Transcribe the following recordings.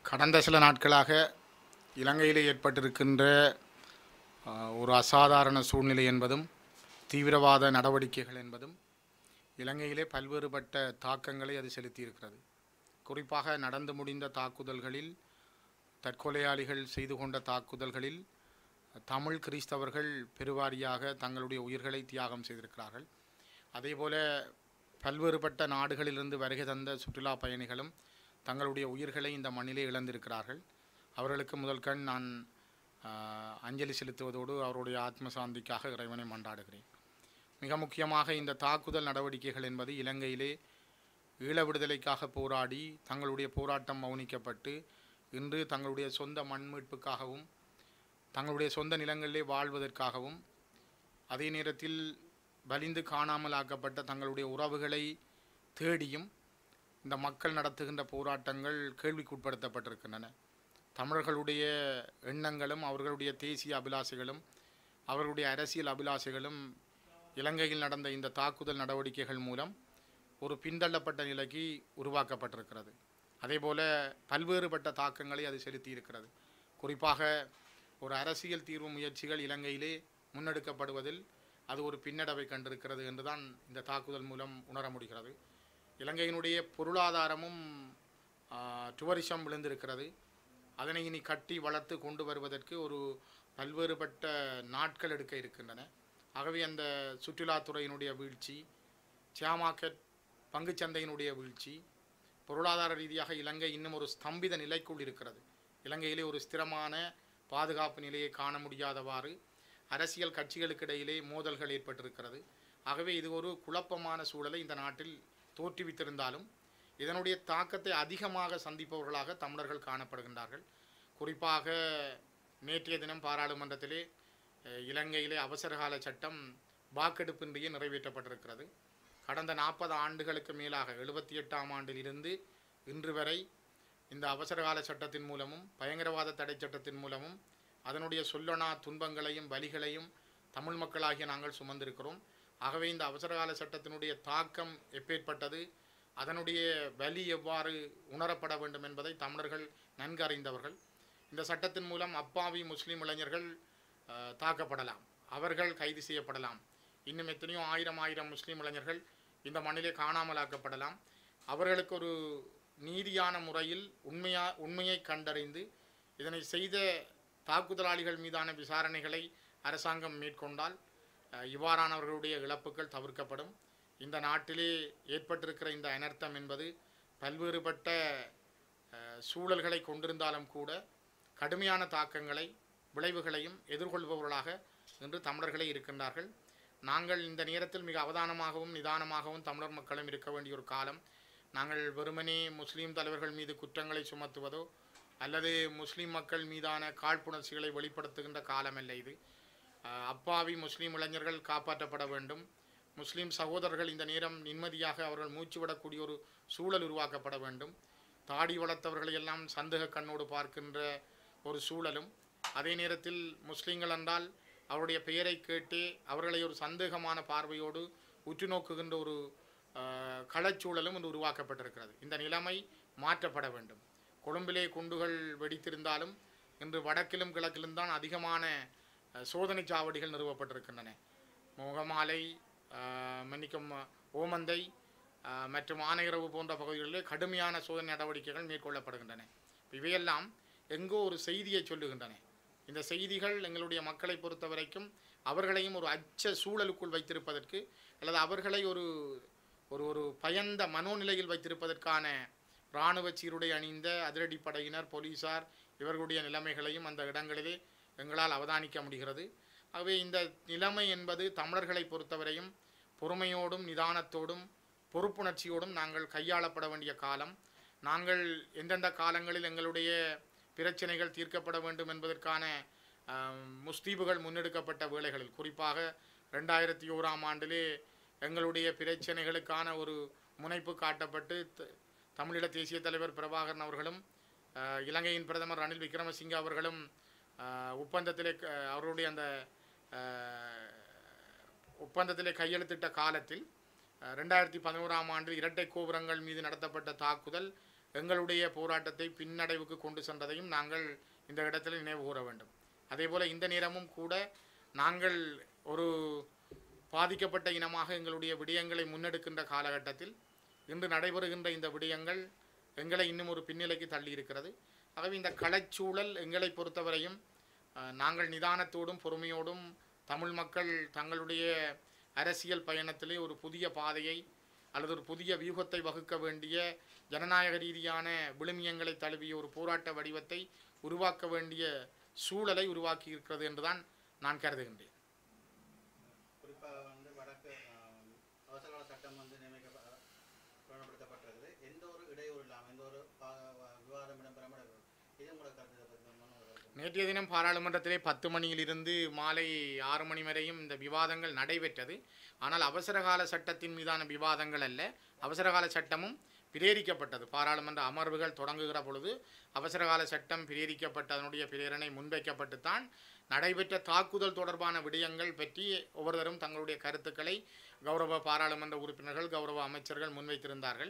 கடந்த சில நாட்களாக இலங்கையிலே ஏற்பட்டிருக்கின்ற ஒரு அசாதாரண சூழ்நிலை என்பதும் தீவிரவாத நடவடிக்கைகள் என்பதும் இலங்கையிலே பல்வேறுபட்ட தாக்கங்களை அது செலுத்தியிருக்கிறது. குறிப்பாக நடந்து முடிந்த தாக்குதல்களில், தற்கொலையாளிகள் செய்து கொண்ட தாக்குதல்களில் தமிழ் கிறிஸ்தவர்கள் பெருவாரியாக தங்களுடைய உயிர்களை தியாகம் செய்திருக்கிறார்கள். அதேபோல பல்வேறுபட்ட நாடுகளிலிருந்து வருகை தந்த சுற்றுலா பயணிகளும் தங்களுடைய உயிர்களை இந்த மண்ணிலே இழந்திருக்கிறார்கள். அவர்களுக்கு முதல் கண் நான் அஞ்சலி செலுத்துவதோடு அவருடைய ஆத்ம சாந்திக்காக இறைவனை மன்றாடுகிறேன். மிக முக்கியமாக இந்த தாக்குதல் நடவடிக்கைகள் என்பது இலங்கையிலே ஈழ விடுதலைக்காக போராடி தங்களுடைய போராட்டம் மௌனிக்கப்பட்டு இன்று தங்களுடைய சொந்த மண் மீட்புக்காகவும் தங்களுடைய சொந்த நிலங்களிலே வாழ்வதற்காகவும் அதே நேரத்தில் வலிந்து காணாமல் ஆக்கப்பட்ட தங்களுடைய உறவுகளை தேடியும் இந்த மக்கள் நடத்துகின்ற போராட்டங்கள் கேள்விக்குட்படுத்தப்பட்டிருக்கின்றன. தமிழர்களுடைய எண்ணங்களும் அவர்களுடைய தேசிய அபிலாஷைகளும் அவர்களுடைய அரசியல் அபிலாஷைகளும் இலங்கையில் நடந்த இந்த தாக்குதல் நடவடிக்கைகள் மூலம் ஒரு பின்தள்ளப்பட்ட நிலைக்கு உருவாக்கப்பட்டிருக்கிறது. அதேபோல பல்வேறுபட்ட தாக்கங்களை அது செலுத்தியிருக்கிறது. குறிப்பாக ஒரு அரசியல் தீர்வு முயற்சிகள் இலங்கையிலே முன்னெடுக்கப்படுவதில் அது ஒரு பின்னடைவை கண்டிருக்கிறது என்றுதான் இந்த தாக்குதல் மூலம் உணர முடிகிறது. இலங்கையினுடைய பொருளாதாரமும் டூரிசம் விழுந்திருக்கிறது. அதனை இனி கட்டி வளர்த்து கொண்டு வருவதற்கு ஒரு பல்வேறுபட்ட நாட்கள் எடுக்க இருக்கின்றன. ஆகவே அந்த சுற்றுலாத்துறையினுடைய வீழ்ச்சி, ஷேர் மார்க்கெட் பங்குச்சந்தையினுடைய வீழ்ச்சி, பொருளாதார ரீதியாக இலங்கை இன்னும் ஒரு ஸ்தம்பித நிலைக்குள் இருக்கிறது. இலங்கையிலே ஒரு ஸ்திரமான பாதுகாப்பு நிலையை காண முடியாதவாறு அரசியல் கட்சிகளுக்கு இடையிலே மோதல்கள் ஏற்பட்டிருக்கிறது. ஆகவே இது ஒரு குழப்பமான சூழலை இந்த நாட்டில் தோற்றுவித்திருந்தாலும் இதனுடைய தாக்கத்தை அதிகமாக சந்திப்பவர்களாக தமிழர்கள் காணப்படுகின்றார்கள். குறிப்பாக நேற்றைய தினம் பாராளுமன்றத்திலே இலங்கையிலே அவசரகால சட்டம் வாக்கெடுப்பின்றியே நிறைவேற்றப்பட்டிருக்கிறது. கடந்த 40 ஆண்டுகளுக்கு மேலாக 78ஆம் ஆண்டில் இருந்து இன்று வரை இந்த அவசரகால சட்டத்தின் மூலமும் பயங்கரவாத தடை சட்டத்தின் மூலமும் அதனுடைய சொல்லனா துன்பங்களையும் வலிகளையும் தமிழ் மக்களாகிய நாங்கள் சுமந்திருக்கிறோம். ஆகவே இந்த அவசரகால சட்டத்தினுடைய தாக்கம் எப்பேற்பட்டது, அதனுடைய வலி எவ்வாறு உணரப்பட வேண்டும் என்பதை தமிழர்கள் நன்கு அறிந்தவர்கள். இந்த சட்டத்தின் மூலம் அப்பாவி முஸ்லீம் இளைஞர்கள் தாக்கப்படலாம், அவர்கள் கைது செய்யப்படலாம். இன்னும் எத்தனையோ ஆயிரம் முஸ்லீம் இளைஞர்கள் இந்த மண்ணிலே காணாமலாக்கப்படலாம். அவர்களுக்கு ஒரு நீதியான முறையில் உண்மையை கண்டறிந்து இதனை செய்த தாக்குதலாளிகள் மீதான விசாரணைகளை அரசாங்கம் மேற்கொண்டால் இவ்வாறானவர்களுடைய இழப்புகள் தவிர்க்கப்படும். இந்த நாட்டிலே ஏற்பட்டிருக்கிற இந்த அனர்த்தம் என்பது பல்வேறுபட்ட சூழல்களை கொண்டிருந்தாலும் கூட கடுமையான தாக்கங்களை விளைவுகளையும் எதிர்கொள்பவர்களாக இன்று தமிழர்களே இருக்கின்றார்கள். நாங்கள் இந்த நேரத்தில் மிக அவதானமாகவும் நிதானமாகவும் தமிழர் மக்களும் இருக்க வேண்டிய ஒரு காலம். நாங்கள் வெறுமனே முஸ்லீம் தலைவர்கள் மீது குற்றங்களை சுமத்துவதோ அல்லது முஸ்லீம் மக்கள் மீதான காழ்ப்புணர்ச்சிகளை வெளிப்படுத்துகின்ற காலமல்ல இது. அப்பாவி முஸ்லீம் இளைஞர்கள் காப்பாற்றப்பட வேண்டும். முஸ்லீம் சகோதரர்கள் இந்த நேரம் நிம்மதியாக அவர்கள் மூச்சு விடக்கூடிய ஒரு சூழல் உருவாக்கப்பட வேண்டும். தாடி வளர்த்தவர்களை எல்லாம் சந்தேக கண்ணோடு பார்க்கின்ற ஒரு சூழலும், அதே நேரத்தில் முஸ்லீம்கள் என்றால் அவருடைய பெயரை கேட்டு அவர்களை ஒரு சந்தேகமான பார்வையோடு உற்று நோக்குகின்ற ஒரு களச்சூழலும் இன்று உருவாக்கப்பட்டிருக்கிறது. இந்த நிலைமை மாற்றப்பட வேண்டும். கொழும்பிலே குண்டுகள் வெடித்திருந்தாலும் இன்று வடக்கிலும் கிழக்கிலும் தான் அதிகமான சோதனை சாவடிகள் நிறுவப்பட்டிருக்கின்றன. முகமாலை, மன்னிக்கும் ஓமந்தை மற்றும் ஆனையரவு போன்ற பகுதிகளில் கடுமையான சோதனை நடவடிக்கைகள் மேற்கொள்ளப்படுகின்றன. இவையெல்லாம் எங்கோ ஒரு செய்தியை சொல்லுகின்றன. இந்த செய்திகள் எங்களுடைய மக்களை பொறுத்த வரைக்கும் அவர்களையும் ஒரு அச்ச சூழலுக்குள் வைத்திருப்பதற்கு அல்லது அவர்களை ஒரு ஒரு பயந்த மனோநிலையில் வைத்திருப்பதற்கான இராணுவ சீருடை அணிந்த அதிரடிப்படையினர், போலீசார் இவர்களுடைய நிலைமைகளையும் அந்த இடங்களிலே எங்களால் அவதானிக்க முடிகிறது. ஆகவே இந்த நிலைமை என்பது தமிழர்களை பொறுத்தவரையும் பொறுமையோடும் நிதானத்தோடும் பொறுப்புணர்ச்சியோடும் நாங்கள் கையாளப்பட வேண்டிய காலம். நாங்கள் எந்தெந்த காலங்களில் எங்களுடைய பிரச்சனைகள் தீர்க்கப்பட வேண்டும் என்பதற்கான முஸ்தீபுகள் முன்னெடுக்கப்பட்ட வேளைகளில், குறிப்பாக 2001ஆம் ஆண்டிலே எங்களுடைய பிரச்சனைகளுக்கான ஒரு முனைப்பு காட்டப்பட்டு தமிழீழ தேசிய தலைவர் பிரபாகரன் அவர்களும் இலங்கையின் பிரதமர் ரணில் விக்ரமசிங்கே அவர்களும் ஒப்பந்தத்திலே அவருடைய அந்த ஒப்பந்தத்திலே கையெழுத்திட்ட காலத்தில் 2011ஆம் ஆண்டு இரட்டை கோபுரங்கள் மீது நடத்தப்பட்ட தாக்குதல் எங்களுடைய போராட்டத்தை பின்னடைவுக்கு கொண்டு சென்றதையும் நாங்கள் இந்த இடத்தில் நினைவு கூற வேண்டும். அதேபோல் இந்த நேரமும் கூட நாங்கள் ஒரு பாதிக்கப்பட்ட இனமாக எங்களுடைய விடயங்களை முன்னெடுக்கின்ற காலகட்டத்தில் இன்று நடைபெறுகின்ற இந்த விடயங்கள் எங்களை இன்னும் ஒரு பின்னிலைக்கு தள்ளி இருக்கிறது. ஆகவே இந்த களச்சூழல் எங்களை பொறுத்தவரையும் நாங்கள் நிதானத்தோடும் பொறுமையோடும் தமிழ் மக்கள் தங்களுடைய அரசியல் பயணத்திலே ஒரு புதிய பாதையை அல்லது ஒரு புதிய வியூகத்தை வகுக்க வேண்டிய ஜனநாயக ரீதியான விழுமியங்களை தழுவிய ஒரு போராட்ட வடிவத்தை உருவாக்க வேண்டிய சூழலை உருவாக்கி இருக்கிறது என்றுதான் நான் கருதுகின்றேன். குறிப்பாக வடக்கு அவசரகால சட்டம் நியமிக்கப்பட்டது எந்த ஒரு இடையூறு இல்லாமல் எந்த ஒரு விவாதம் இடம்பெறாமல் இது உங்களோட கருத்து. நேற்றைய தினம் பாராளுமன்றத்திலே 10 மணியிலிருந்து மாலை 6 மணி வரையும் இந்த விவாதங்கள் நடைபெற்றது. ஆனால் அவசரகால சட்டத்தின் மீதான விவாதங்கள் அல்ல, அவசரகால சட்டமும் பிரேரிக்கப்பட்டது. பாராளுமன்ற அமர்வுகள் தொடங்குகிற பொழுது அவசரகால சட்டம் பிரேரிக்கப்பட்டு அதனுடைய பிரேரணை முன்வைக்கப்பட்டுத்தான் நடைபெற்ற தாக்குதல் தொடர்பான விடயங்கள் பற்றி ஒவ்வொருவரும் தங்களுடைய கருத்துக்களை கௌரவ பாராளுமன்ற உறுப்பினர்கள் கௌரவ அமைச்சர்கள் முன்வைத்திருந்தார்கள்.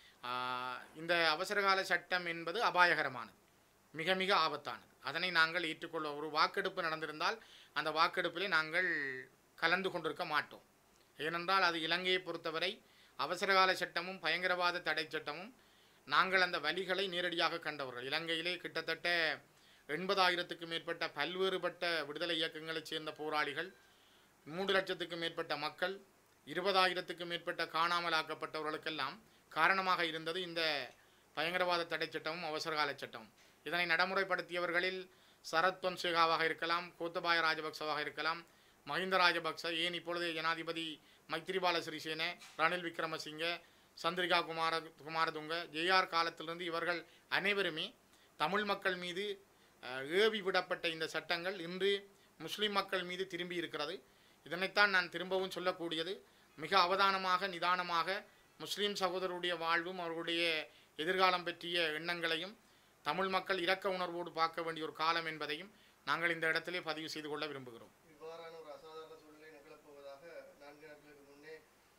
இந்த அவசரகால சட்டம் என்பது அபாயகரமானது, மிக மிக ஆபத்தானது. அதனை நாங்கள் ஏற்றுக்கொள்ள ஒரு வாக்கெடுப்பு நடந்திருந்தால் அந்த வாக்கெடுப்பிலே நாங்கள் கலந்து கொண்டிருக்க மாட்டோம். ஏனென்றால் அது இலங்கையை பொறுத்தவரை அவசரகால சட்டமும் பயங்கரவாத தடை சட்டமும் நாங்கள் அந்த வழிகளை நேரடியாக கண்டவர்கள். இலங்கையிலே கிட்டத்தட்ட 80,000க்கும் மேற்பட்ட பல்வேறுபட்ட விடுதலை இயக்கங்களைச் சேர்ந்த போராளிகள், 3 லட்சத்துக்கும் மேற்பட்ட மக்கள், 20,000க்கும் மேற்பட்ட காணாமலாக்கப்பட்டவர்களுக்கெல்லாம் காரணமாக இருந்தது இந்த பயங்கரவாத தடை சட்டமும் அவசரகால சட்டமும். இதனை நடைமுறைப்படுத்தியவர்களில் சரத் பொன்சேகாவாக இருக்கலாம், கோத்தபாய ராஜபக்சவாக இருக்கலாம், மஹிந்த ராஜபக்ச, ஏன் இப்பொழுது ஜனாதிபதி மைத்திரிபால சிறிசேன, ரணில் விக்ரமசிங்க, சந்திரிகா குமாரதுங்க, ஜேஆர் காலத்திலிருந்து இவர்கள் அனைவருமே தமிழ் மக்கள் மீது ஏவி விடப்பட்ட இந்த சட்டங்கள் இன்று முஸ்லிம் மக்கள் மீது திரும்பி இருக்கிறது. இதனைத்தான் நான் திரும்பவும் சொல்லக்கூடியது. மிக அவதானமாக நிதானமாக முஸ்லீம் சகோதரருடைய வாழ்வும் அவர்களுடைய எதிர்காலம் பற்றிய எண்ணங்களையும் தமிழ் மக்கள் இரக்க உணர்வோடு பார்க்க வேண்டிய ஒரு காலம் என்பதையும் நாங்கள் இந்த இடத்திலே பதிவு செய்து கொள்ள விரும்புகிறோம். இவ்வாறான ஒரு அசாதாரண சூழ்நிலை நிகழப்போவதாக 4 நாட்களுக்கு முன்னே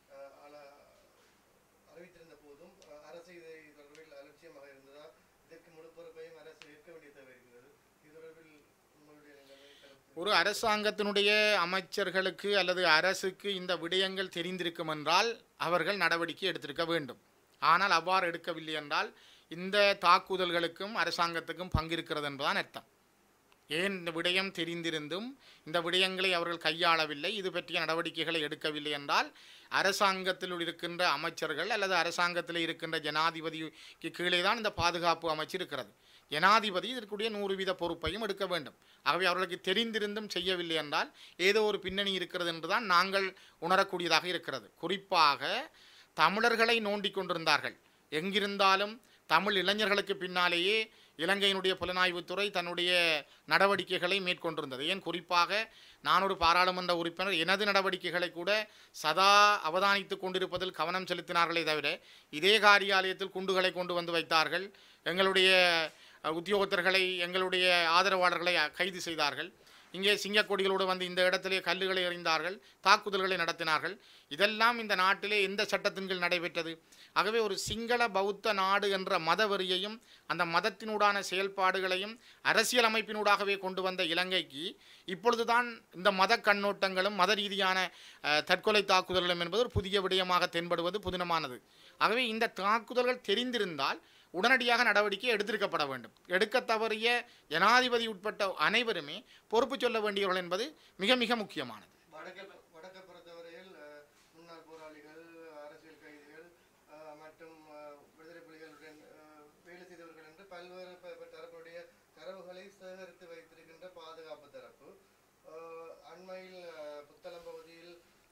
அறிவித்திருந்த போதும் அரசு இதை தொடர்பில் அலட்சியமாக இருந்ததால் இதற்கு முழு பொறுப்பையும் அரசு ஏற்க வேண்டிய தேவை இருக்கிறது. இது தொடர்பில் உங்களுடைய ஒரு அரசாங்கத்தினுடைய அமைச்சர்களுக்கு அல்லது அரசுக்கு இந்த விடயங்கள் தெரிந்திருக்கும் என்றால் அவர்கள் நடவடிக்கை எடுத்திருக்க வேண்டும். ஆனால் அவ்வாறு எடுக்கவில்லை என்றால் இந்த தாக்குதல்களுக்கும் அரசாங்கத்துக்கும் பங்கிருக்கிறது என்பதுதான் அர்த்தம். ஏன் இந்த விடயம் தெரிந்திருந்தும் இந்த விடயங்களை அவர்கள் கையாளவில்லை, இது பற்றிய நடவடிக்கைகளை எடுக்கவில்லை என்றால் அரசாங்கத்தில் இருக்கின்ற அமைச்சர்கள் அல்லது அரசாங்கத்தில் இருக்கின்ற ஜனாதிபதிக்கு கீழே தான் இந்த பாதுகாப்பு அமைச்சு இருக்கிறது. ஜனாதிபதி இதற்குரிய 100% பொறுப்பையும் எடுக்க வேண்டும். ஆகவே அவர்களுக்கு தெரிந்திருந்தும் செய்யவில்லை என்றால் ஏதோ ஒரு பின்னணி இருக்கிறது என்றுதான் நாங்கள் உணரக்கூடியதாக இருக்கிறது. குறிப்பாக தமிழர்களை நோண்டி கொண்டிருந்தார்கள். எங்கிருந்தாலும் தமிழ் இளைஞர்களுக்கு பின்னாலேயே இலங்கையினுடைய புலனாய்வுத்துறை தன்னுடைய நடவடிக்கைகளை மேற்கொண்டிருந்தது. ஏன் குறிப்பாக நான் ஒரு பாராளுமன்ற உறுப்பினர், எனது நடவடிக்கைகளை கூட சதா அவதானித்து கொண்டிருப்பதில் கவனம் செலுத்தினார்களே தவிர இதே காரியாலயத்தில் குண்டுகளை கொண்டு வந்து வைத்தார்கள், எங்களுடைய உத்தியோகத்தர்களை எங்களுடைய ஆதரவாளர்களை கைது செய்தார்கள், இங்கே சிங்கக்கொடிகளோடு வந்து இந்த இடத்திலே கல்லுகளை எறிந்தார்கள், தாக்குதல்களை நடத்தினார்கள். இதெல்லாம் இந்த நாட்டிலே எந்த சட்டத்தின் கீழ் நடைபெற்றது? ஆகவே ஒரு சிங்கள பௌத்த நாடு என்ற மதவெறியையும் அந்த மதத்தினூடான செயல்பாடுகளையும் அரசியல் அமைப்பினூடாகவே கொண்டு வந்த இலங்கைக்கு இப்பொழுதுதான் இந்த மத கண்ணோட்டங்களும் மத ரீதியான தற்கொலை தாக்குதல்களும் என்பது ஒரு புதிய விடயமாக தென்படுவது புதினமானது. ஆகவே இந்த தாக்குதல்கள் தெரிந்திருந்தால் உடனடியாக நடவடிக்கை எடுத்திருக்கப்பட வேண்டும். எடுக்க தவறிய ஜனாதிபதி உட்பட்ட அனைவருமே பொறுப்பு சொல்ல வேண்டியவர்கள் என்பது மிக மிக முக்கியமானது. வடக்கை பொறுத்தவரையில் முன்னாள் போராளிகள், அரசியல் கைதிகள் மற்றும் விடுதலை புலிகளுடன் வேலை செய்தவர்கள் என்று பல்வேறு தரப்புடைய தரவுகளை சேகரித்து வைத்திருக்கின்ற பாதுகாப்பு தரப்பு அண்மையில் புத்தளம் பகுதியில்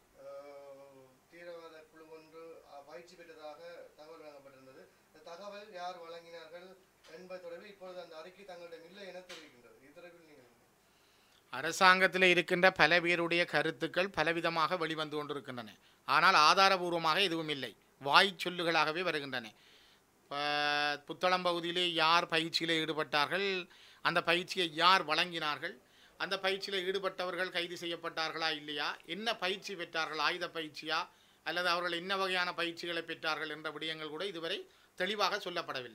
தீவிரவாத குழு ஒன்று பயிற்சி பெற்றதாக தகவல் வழங்கப்பட்டிருந்தது. தகவல் யார் வழங்கினார்கள் என்பது தொடர்பில் இப்பொழுது அந்த அறிக்கை தங்களிடம் இல்லை என தெரிவிக்கின்றது. இது தொடர்பில் நீங்கள் அரசாங்கத்தில் இருக்கின்ற பல பேருடைய கருத்துக்கள் பலவிதமாக வெளிவந்து கொண்டிருக்கின்றன. ஆனால் ஆதாரபூர்வமாக எதுவும் இல்லை, வாய் சொல்லுகளாகவே வருகின்றன. புத்தளம் பகுதியிலே யார் பயிற்சியில் ஈடுபட்டார்கள், அந்த பயிற்சியை யார் வழங்கினார்கள், அந்த பயிற்சியில் ஈடுபட்டவர்கள் கைது செய்யப்பட்டார்களா இல்லையா, என்ன பயிற்சி பெற்றார்கள், ஆயுத பயிற்சியா அல்லது அவர்கள் என்ன வகையான பயிற்சிகளை பெற்றார்கள் என்ற விடயங்கள் கூட இதுவரை தெளிவாக சொல்லப்படவில்லை.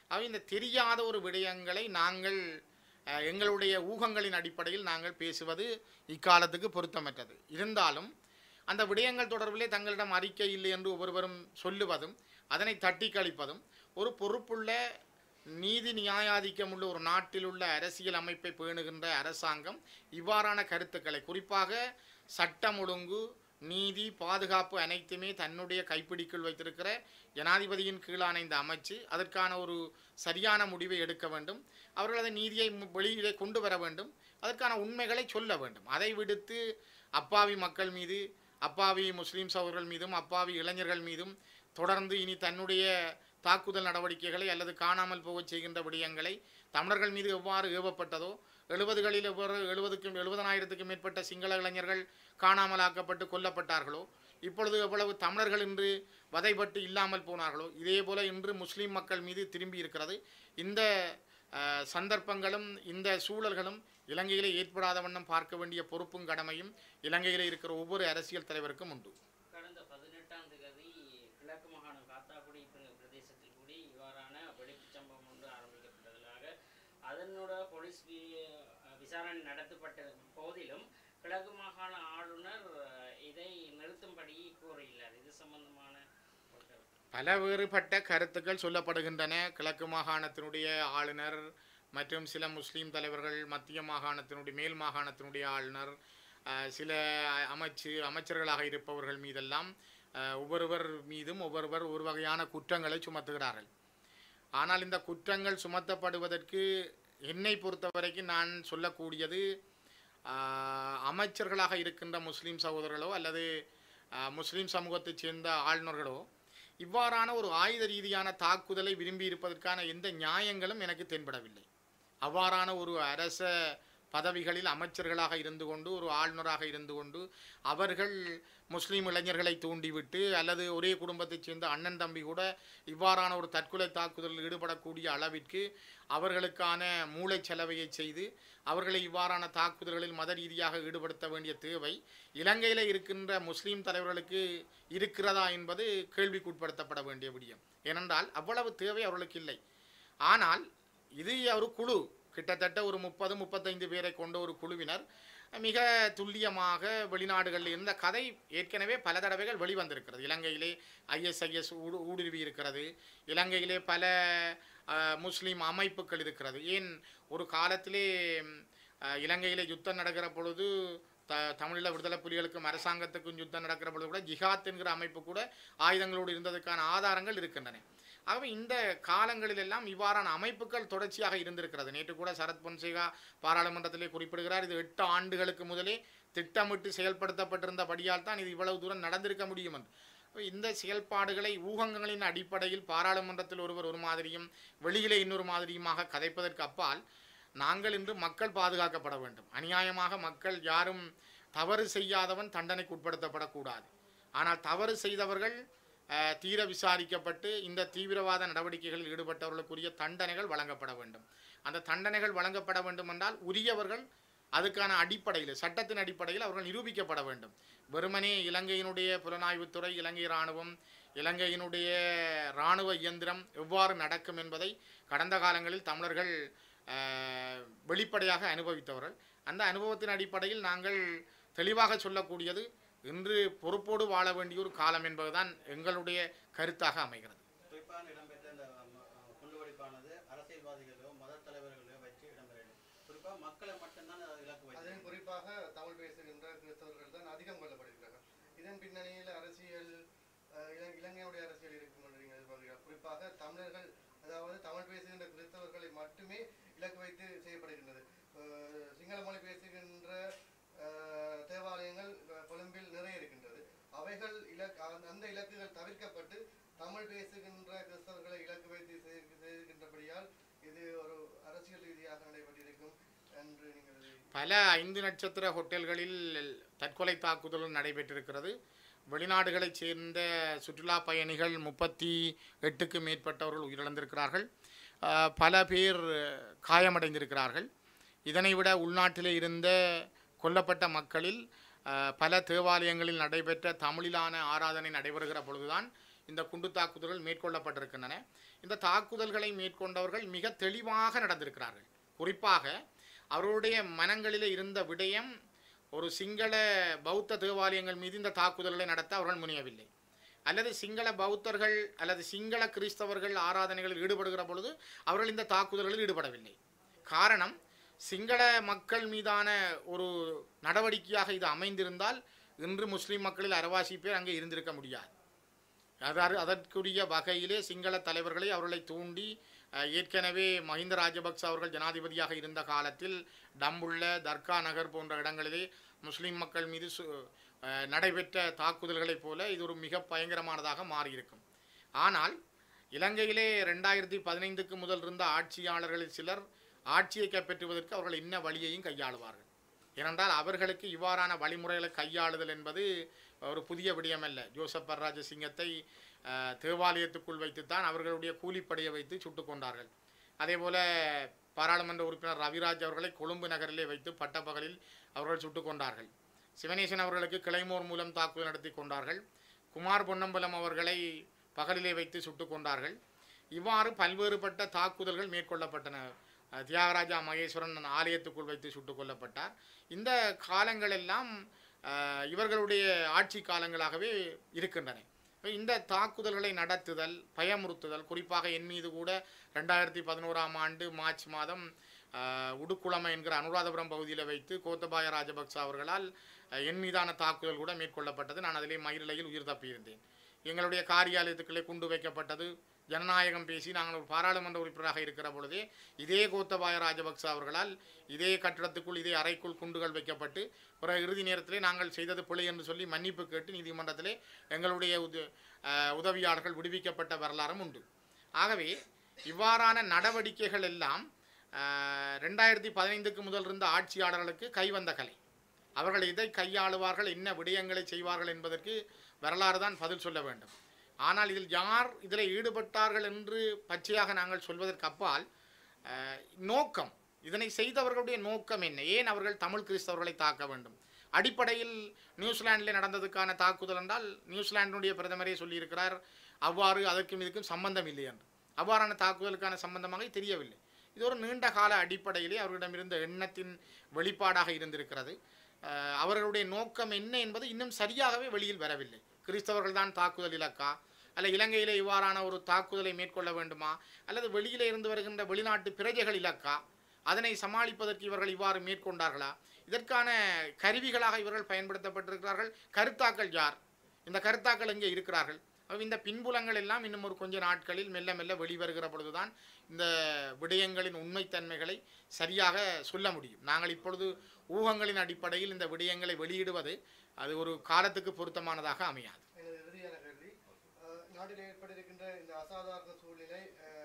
அவை இந்த தெரியாத ஒரு விடயங்களை நாங்கள் எங்களுடைய ஊகங்களின் அடிப்படையில் நாங்கள் பேசுவது இக்காலத்துக்கு பொருத்தமற்றது. இருந்தாலும் அந்த விடயங்கள் தொடர்பிலே தங்களிடம் அறிக்கை இல்லை என்று ஒவ்வொருவரும் சொல்லுவதும் அதனை தட்டி கழிப்பதும் ஒரு பொறுப்புள்ள நீதி நியாயாதிக்கம் உள்ள ஒரு நாட்டில் உள்ள அரசியல் அமைப்பை பேணுகின்ற அரசாங்கம் இவ்வாறான கருத்துக்களை, குறிப்பாக சட்டம் ஒழுங்கு, நீதி, பாதுகாப்பு அனைத்துமே தன்னுடைய கைப்பிடிக்குள் வைத்திருக்கிற ஜனாதிபதியின் கீழான இந்த அமைச்சு அதற்கான ஒரு சரியான முடிவை எடுக்க வேண்டும். அவர்கள் அதை நீதியை வெளியிலே கொண்டு வர வேண்டும். அதற்கான உண்மைகளை சொல்ல வேண்டும். அதை விடுத்து அப்பாவி மக்கள் மீது, அப்பாவி முஸ்லீம் சகோதரர்கள் மீதும், அப்பாவி இளைஞர்கள் மீதும் தொடர்ந்து இனி தன்னுடைய தாக்குதல் நடவடிக்கைகளை அல்லது காணாமல் போகச் செய்கின்ற விடயங்களை தமிழர்கள் மீது எவ்வாறு ஏவப்பட்டதோ, 70களில் எவ்வாறு 70,000க்கும் மேற்பட்ட சிங்கள இளைஞர்கள் காணாமலாக்கப்பட்டு கொல்லப்பட்டார்களோ, இப்பொழுது எவ்வளவு தமிழர்கள் இன்று வதைப்பட்டு இல்லாமல் போனார்களோ, இதே போல இன்று முஸ்லீம் மக்கள் மீது திரும்பி இருக்கிறது. இந்த சந்தர்ப்பங்களும் இந்த சூழல்களும் இலங்கையிலே ஏற்படாத வண்ணம் பார்க்க வேண்டிய பொறுப்பும் கடமையும் இலங்கையிலே இருக்கிற ஒவ்வொரு அரசியல் தலைவருக்கும் உண்டு. கடந்த 18ஆம் தேதி கிழக்கு மாகாணம் காத்தாக்குடி பிரதேசத்தில் கூடி இவ்வாறான வெடிப்புச் சம்பவம் ஒன்று ஆரம்பிக்கப்பட்டதாக அதனோட போலீஸ் விசாரணை நடத்தப்பட்ட போதிலும் கிழக்கு மாகாண ஆளுநர் இதை நிறுத்தும்படி கோரியுள்ளார். இது சம்பந்தமான பல வேறுபட்ட கருத்துக்கள் சொல்லப்படுகின்றன. கிழக்கு மாகாணத்தினுடைய ஆளுநர் மற்றும் சில முஸ்லீம் தலைவர்கள், மத்திய மாகாணத்தினுடைய மேல் மாகாணத்தினுடைய ஆளுநர், சில அமைச்சர்களாக இருப்பவர்கள் மீதெல்லாம் ஒவ்வொருவர் மீதும் ஒவ்வொருவர் ஒரு வகையான குற்றங்களை சுமத்துகிறார்கள். ஆனால் இந்த குற்றங்கள் சுமத்தப்படுவதற்கு என்னை பொறுத்தவரைக்கும் நான் சொல்லக்கூடியது, அமைச்சர்களாக இருக்கின்ற முஸ்லீம் சகோதரர்களோ அல்லது முஸ்லீம் சமூகத்தைச் சேர்ந்த ஆளுநர்களோ இவ்வாறான ஒரு ஆயுத ரீதியான தாக்குதலை விரும்பி இருப்பதற்கான எந்த நியாயங்களும் எனக்கு தென்படவில்லை. அவ்வாறான ஒரு அரச பதவிகளில் அமைச்சர்களாக இருந்து கொண்டு, ஒரு ஆளுநராக இருந்து கொண்டு அவர்கள் முஸ்லீம் இளைஞர்களை தூண்டிவிட்டு அல்லது ஒரே குடும்பத்தைச் சேர்ந்த அண்ணன் தம்பி கூட இவ்வாறான ஒரு தற்கொலை தாக்குதலில் ஈடுபடக்கூடிய அளவிற்கு அவர்களுக்கான மூளை செலவையை செய்து அவர்களை இவ்வாறான தாக்குதல்களில் மத ரீதியாக ஈடுபடுத்த வேண்டிய தேவை இலங்கையில் இருக்கின்ற முஸ்லீம் தலைவர்களுக்கு இருக்கிறதா என்பது கேள்விக்குட்படுத்தப்பட வேண்டிய விடயம். ஏனென்றால் அவ்வளவு தேவை அவர்களுக்கு இல்லை. ஆனால் இது ஒரு குழு, கிட்டத்தட்ட ஒரு 30-35 பேரை கொண்ட ஒரு குழுவினர் மிக துல்லியமாக வெளிநாடுகளில் இருந்த கதை ஏற்கனவே பல தடவைகள் வெளிவந்திருக்கிறது. இலங்கையிலே ISIS ஊடுருவி இருக்கிறது. இலங்கையிலே பல முஸ்லீம் அமைப்புகள் இருக்கிறது. ஏன் ஒரு காலத்திலே இலங்கையிலே யுத்தம் நடக்கிற பொழுது தமிழீழ விடுதலை புலிகளுக்கும் அரசாங்கத்துக்கும் யுத்தம் நடக்கிற பொழுது கூட ஜிஹாத் என்கிற அமைப்பு கூட ஆயுதங்களோடு இருந்ததுக்கான ஆதாரங்கள் இருக்கின்றன. ஆகவே இந்த காலங்களிலெல்லாம் இவ்வாறான அமைப்புகள் தொடர்ச்சியாக இருந்திருக்கிறது. நேற்று கூட சரத் பொன்சேகா பாராளுமன்றத்திலே குறிப்பிடுகிறார், இது 8 ஆண்டுகளுக்கு முதலே திட்டமிட்டு செயல்படுத்தப்பட்டிருந்தபடியால் தான் இது இவ்வளவு தூரம் நடந்திருக்க முடியும் என்று. இந்த செயல்பாடுகளை ஊகங்களின் அடிப்படையில் பாராளுமன்றத்தில் ஒருவர் ஒரு மாதிரியும் வெளியிலே இன்னொரு மாதிரியுமாக கதைப்பதற்கு அப்பால் நாங்கள் இன்று மக்கள் பாதுகாக்கப்பட வேண்டும். அநியாயமாக மக்கள் யாரும் தவறு செய்யாதவன் தண்டனைக்கு உட்படுத்தப்படக்கூடாது. ஆனால் தவறு செய்தவர்கள் தீர விசாரிக்கப்பட்டு இந்த தீவிரவாத நடவடிக்கைகளில் ஈடுபட்டவர்களுக்குரிய தண்டனைகள் வழங்கப்பட வேண்டும். அந்த தண்டனைகள் வழங்கப்பட வேண்டும் என்றால் உரியவர்கள் அதுக்கான அடிப்படையில், சட்டத்தின் அடிப்படையில் அவர்கள் நிரூபிக்கப்பட வேண்டும். வெறுமனே இலங்கையினுடைய புலனாய்வுத்துறை, இலங்கை இராணுவம், இலங்கையினுடைய இராணுவ இயந்திரம் எவ்வாறு நடக்கும் என்பதை கடந்த காலங்களில் தமிழர்கள் வெளிப்படையாக அனுபவித்தவர்கள். அந்த அனுபவத்தின் அடிப்படையில் நாங்கள் தெளிவாக சொல்லக்கூடியது, இன்று பொறுப்போடு வாழ வேண்டிய ஒரு காலம் என்பதுதான் எங்களுடைய கருத்தாக அமைகிறது. குறிப்பாக இடம்பெற்ற இந்த குண்டுவெடிப்பானது அரசியல்வாதிகளோ மத தலைவர்களோ வச்சு இடம்பெறும். குறிப்பாக மக்களை மட்டும்தான் இலக்கு வைத்து, அதிலும் குறிப்பாக தமிழ் பேசுகின்ற கிறிஸ்தவர்கள் தான் அதிகம் கொல்லப்படுகிறார்கள். இதன் பின்னணியில் அரசியல், இலங்கையுடைய அரசியல் இருக்கும் என்று நீங்கள் எதிர்பார்க்கிறீர்கள். குறிப்பாக தமிழர்கள், அதாவது தமிழ் பேசுகின்ற கிறிஸ்தவர்களை மட்டுமே இலக்கு வைத்து செய்யப்படுகின்றது. சிங்கள மொழி பேசுகின்ற தேவாலயங்கள் கொழும்பில் நிறைய இருக்கின்றது. அவைகள் அந்த இலக்குகள் தவிர்க்கப்பட்டு தமிழ் பேசுகின்ற கிறிஸ்தவர்களை இலக்கு வைத்து செய்கின்றபடியால் இது ஒரு அரசியல் ரீதியாக நடைபெற்றிருக்கும் என்று நீங்கள் பல 5 நட்சத்திர ஹோட்டல்களில் தற்கொலை தாக்குதலும் நடைபெற்றிருக்கிறது. வெளிநாடுகளைச் சேர்ந்த சுற்றுலா பயணிகள் 38க்கும் மேற்பட்டவர்கள் உயிரிழந்திருக்கிறார்கள். பல பேர் காயமடைந்திருக்கிறார்கள். இதனை விட உள்நாட்டிலே இருந்த கொல்லப்பட்ட மக்களில் பல தேவாலயங்களில் நடைபெற்ற தமிழிலான ஆராதனை நடைபெறுகிற பொழுதுதான் இந்த குண்டு தாக்குதல்கள் மேற்கொள்ளப்பட்டிருக்கின்றன. இந்த தாக்குதல்களை மேற்கொண்டவர்கள் மிக தெளிவாக நடந்திருக்கிறார்கள். குறிப்பாக அவர்களுடைய மனங்களிலே இருந்த விடயம், ஒரு சிங்கள பௌத்த தேவாலயங்கள் மீது இந்த தாக்குதல்களை நடத்த அவர்கள் முனையவில்லை, அல்லது சிங்கள பௌத்தர்கள் அல்லது சிங்கள கிறிஸ்தவர்கள் ஆராதனைகளில் ஈடுபடுகிற பொழுது அவர்கள் இந்த தாக்குதல்களில் ஈடுபடவில்லை. காரணம், சிங்கள மக்கள் மீதான ஒரு நடவடிக்கையாக இது அமைந்திருந்தால் இன்று முஸ்லீம் மக்களில் அரவாசி பேர் அங்கே இருந்திருக்க முடியாது. அதற்குரிய வகையிலே சிங்கள தலைவர்களை அவர்களை தூண்டி, ஏற்கனவே மஹிந்த ராஜபக்ச அவர்கள் ஜனாதிபதியாக இருந்த காலத்தில் டம்புள்ள, தர்கா நகர் போன்ற இடங்களிலே முஸ்லீம் மக்கள் மீது நடைபெற்ற தாக்குதல்களைப் போல இது ஒரு மிக பயங்கரமானதாக மாறியிருக்கும். ஆனால் இலங்கையிலே 2015க்கு முதல் இருந்த ஆட்சியாளர்களில் சிலர் ஆட்சியை கைப்பற்றுவதற்கு அவர்கள் இன்ன வழியையும் கையாளுவார்கள். ஏனென்றால் அவர்களுக்கு இவ்வாறான வழிமுறைகளை கையாளுதல் என்பது ஒரு புதிய விடயமல்ல. ஜோசப் பரராஜசிங்கத்தை தேவாலயத்துக்குள் வைத்துத்தான் அவர்களுடைய கூலிப்படையை வைத்து சுட்டு கொண்டார்கள். அதே போல பாராளுமன்ற உறுப்பினர் ரவிராஜ் அவர்களை கொழும்பு நகரிலே வைத்து பட்டப்பகலில் அவர்கள் சுட்டு கொண்டார்கள். சிவனேசன் அவர்களுக்கு கிளைமோர் மூலம் தாக்குதல் நடத்தி கொண்டார்கள். குமார் பொன்னம்பலம் அவர்களை பகலிலே வைத்து சுட்டு கொண்டார்கள். இவ்வாறு பல்வேறுபட்ட தாக்குதல்கள் மேற்கொள்ளப்பட்டன. தியாகராஜா மகேஸ்வரன் ஆலயத்துக்குள் வைத்து சுட்டுக் கொல்லப்பட்டார். இந்த காலங்களெல்லாம் இவர்களுடைய ஆட்சி காலங்களாகவே இருக்கின்றன. இந்த தாக்குதல்களை நடத்துதல், பயமுறுத்துதல், குறிப்பாக என் மீது கூட 2011ஆம் ஆண்டு மார்ச் மாதம் உடுக்குளம என்கிற அனுராதபுரம் பகுதியில் வைத்து கோத்தபாய ராஜபக்ச அவர்களால் என் மீதான தாக்குதல் கூட மேற்கொள்ளப்பட்டது. நான் அதிலே மயிரிழையில் உயிர் தப்பியிருந்தேன். எங்களுடைய காரியாலயத்துக்குள்ளே குண்டு வைக்கப்பட்டது. ஜனநாயகம் பேசி நாங்கள் ஒரு பாராளுமன்ற உறுப்பினராக இருக்கிற பொழுதே இதே கோத்தபாய ராஜபக்ச அவர்களால் இதே கட்டிடத்துக்குள், இதே அறைக்குள் குண்டுகள் வைக்கப்பட்டு பிற இறுதி நேரத்திலே நாங்கள் செய்தது பிழை என்று சொல்லி மன்னிப்பு கேட்டு நீதிமன்றத்திலே எங்களுடைய உதவியாளர்கள் விடுவிக்கப்பட்ட வரலாறும் உண்டு. ஆகவே இவ்வாறான நடவடிக்கைகள் எல்லாம் 2015க்கு முதல் இருந்த ஆட்சியாளர்களுக்கு கைவந்த கலை. அவர்கள் இதை கையாளுவார்கள், என்ன விடயங்களை செய்வார்கள் என்பதற்கு வரலாறு தான் பதில் சொல்ல வேண்டும். ஆனால் இதில் யார் இதில் ஈடுபட்டார்கள் என்று பச்சையாக நாங்கள் சொல்வதற்கு அப்பால் நோக்கம், இதனை செய்தவர்களுடைய நோக்கம் என்ன, ஏன் அவர்கள் தமிழ் கிறிஸ்தவர்களை தாக்க வேண்டும்? அடிப்படையில் நியூசிலாண்டில் நடந்ததுக்கான தாக்குதல் என்றால் நியூசிலாண்டினுடைய பிரதமரே சொல்லியிருக்கிறார் அவ்வாறு அதற்கும் இதுக்கும் சம்பந்தம் இல்லை என்று. அவ்வாறான தாக்குதலுக்கான சம்பந்தமாக தெரியவில்லை. இது ஒரு நீண்ட கால அடிப்படையிலே அவர்களிடமிருந்த எண்ணத்தின் வெளிப்பாடாக இருந்திருக்கிறது. அவர்களுடைய நோக்கம் என்ன என்பது இன்னும் சரியாகவே வெளியில் வரவில்லை. கிறிஸ்தவர்கள் தான் தாக்குதல் இலக்கா, அல்ல இலங்கையிலே இவ்வாறான ஒரு தாக்குதலை மேற்கொள்ள வேண்டுமா, அல்லது வெளியிலே இருந்து வருகின்ற வெளிநாட்டு பிரஜைகள் இலக்கா, அதனை சமாளிப்பதற்கு இவர்கள் இவ்வாறு மேற்கொண்டார்களா? இதற்கான கருவிகளாக இவர்கள் பயன்படுத்தப்பட்டிருக்கிறார்கள். கருத்தாக்கள் யார்? இந்த கருத்தாக்கள் எங்கே இருக்கிறார்கள்? இந்த பின்புலங்கள் எல்லாம் இன்னும் ஒரு கொஞ்ச நாட்களில் மெல்ல மெல்ல வெளிவருகிற பொழுதுதான் இந்த விடயங்களின் உண்மைத்தன்மைகளை சரியாக சொல்ல முடியும். நாங்கள் இப்பொழுது ஊகங்களின் அடிப்படையில் இந்த விடயங்களை வெளியிடுவது அது ஒரு காலத்துக்கு பொருத்தமானதாக அமையாது. இறுதியான கேள்வி, நாட்டில் ஏற்பட்டிருக்கின்ற இந்த அசாதாரண சூழ்நிலை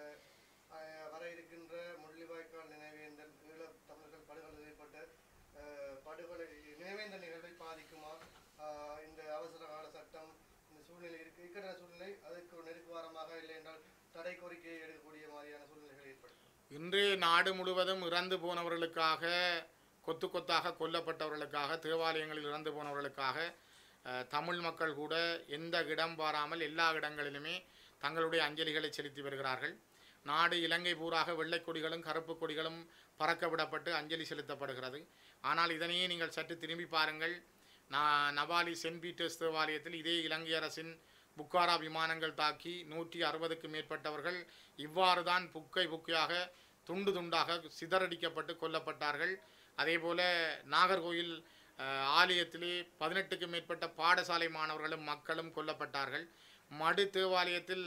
வர இருக்கின்ற முள்ளிவாய்க்கால் நினைவேந்தல் ஈழத் தமிழர்கள் படுகொலை செய்யப்பட்ட படுகொலை நினைவேந்தல் நிகழ்வை பாதிக்குமா? இந்த அவசர கால சட்டம், இந்த சூழ்நிலை இருக்கிற சூழ்நிலை அதற்கு ஒரு நெருக்குவாரமாக இல்லை என்றால் தடை கோரிக்கையை எடுக்கக்கூடிய மாதிரியான சூழ்நிலைகள் ஏற்படும். இன்று நாடு முழுவதும் இறந்து போனவர்களுக்காக, கொத்து கொத்தாக கொல்லப்பட்டவர்களுக்காக, தேவாலயங்களில் இறந்து போனவர்களுக்காக தமிழ் மக்கள் கூட எந்த இடம் பாராமல் எல்லா இடங்களிலுமே தங்களுடைய அஞ்சலிகளை செலுத்தி வருகிறார்கள். நாடு இலங்கை பூராக வெள்ளை கொடிகளும் கருப்பு கொடிகளும் பறக்க விடப்பட்டு அஞ்சலி செலுத்தப்படுகிறது. ஆனால் இதனையே நீங்கள் சற்று திரும்பி பாருங்கள். நவாலி சென்ட் பீட்டர்ஸ் தேவாலயத்தில் இதே இலங்கை அரசின் புக்காரா விமானங்கள் தாக்கி 160க்கு மேற்பட்டவர்கள் இவ்வாறு தான் புக்கையாக துண்டு துண்டாக சிதறடிக்கப்பட்டு கொல்லப்பட்டார்கள். அதேபோல நாகர்கோயில் ஆலயத்திலே 18க்கு மேற்பட்ட பாடசாலை மாணவர்களும் மக்களும் கொல்லப்பட்டார்கள். மடு தேவாலயத்தில்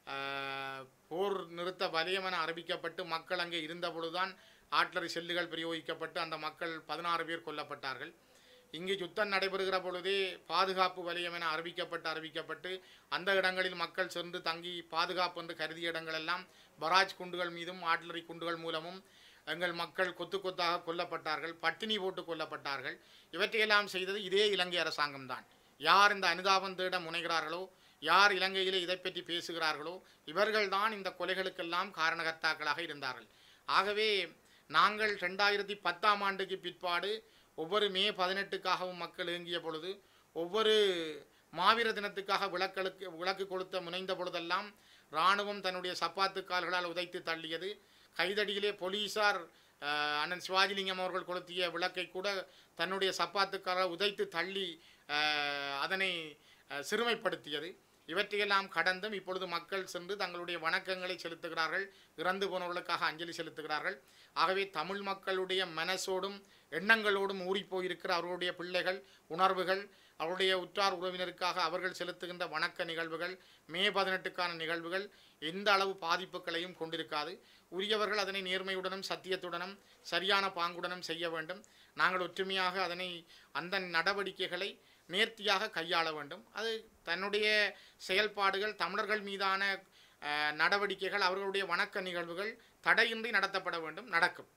போர் நிறுத்த வலயம் என அறிவிக்கப்பட்டு மக்கள் அங்கே இருந்த பொழுதுதான் ஆட்லரி செல்லுகள் பிரயோகிக்கப்பட்டு அந்த மக்கள் 16 பேர் கொல்லப்பட்டார்கள். இங்கு யுத்தம் நடைபெறுகிற பொழுதே பாதுகாப்பு வலயம் என அறிவிக்கப்பட்டு அந்த இடங்களில் மக்கள் சென்று தங்கி பாதுகாப்பு என்று கருதிய இடங்களெல்லாம் பராஜ் குண்டுகள் மீதும் ஆட்லரி குண்டுகள் மூலமும் எங்கள் மக்கள் கொத்து கொத்தாக கொல்லப்பட்டார்கள், பட்டினி போட்டு கொல்லப்பட்டார்கள். இவற்றையெல்லாம் செய்தது இதே இலங்கை அரசாங்கம்தான். யார் இந்த அனுதாபம் தேட முனைகிறார்களோ, யார் இலங்கையிலே இதை பற்றி பேசுகிறார்களோ, இவர்கள்தான் இந்த கொலைகளுக்கெல்லாம் காரணகர்த்தாக்களாக இருந்தார்கள். ஆகவே நாங்கள் 2010ஆம் ஆண்டுக்கு பிற்பாடு ஒவ்வொரு மே 18க்காகவும் மக்கள் ஏங்கிய பொழுது, ஒவ்வொரு மாவீர தினத்துக்காக விளக்கு கொளுத்த முனைந்த பொழுதெல்லாம் இராணுவம் தன்னுடைய சப்பாத்து கால்களால் உதைத்து தள்ளியது. கைதடியிலே போலீசார் அண்ணன் சிவாஜிலிங்கம் அவர்கள் கொளுத்திய விளக்கை கூட தன்னுடைய சப்பாத்துக்காக உதைத்து தள்ளி அதனை சிறுமைப்படுத்தியது. இவற்றையெல்லாம் கடந்தும் இப்பொழுது மக்கள் சென்று தங்களுடைய வணக்கங்களை செலுத்துகிறார்கள், இறந்து போனவர்களுக்காக அஞ்சலி செலுத்துகிறார்கள். ஆகவே தமிழ் மக்களுடைய மனசோடும் எண்ணங்களோடும் ஊறிப்போயிருக்கிற அவர்களுடைய பிள்ளைகள் உணர்வுகள், அவருடைய உற்றார் உறவினருக்காக அவர்கள் செலுத்துகின்ற வணக்க நிகழ்வுகள், மே 18க்கான நிகழ்வுகள் எந்த அளவு பாதிப்புகளையும் கொண்டிருக்காது. உரியவர்கள் அதனை நேர்மையுடனும் சத்தியத்துடனும் சரியான பாங்குடனும் செய்ய வேண்டும். நாங்கள் ஒற்றுமையாக அந்த நடவடிக்கைகளை நேர்த்தியாக கையாள வேண்டும். அது தன்னுடைய செயல்பாடுகள், தமிழர்கள் மீதான நடவடிக்கைகள், அவர்களுடைய வணக்க நிகழ்வுகள் தடையின்றி நடத்தப்பட வேண்டும், நடக்கும்.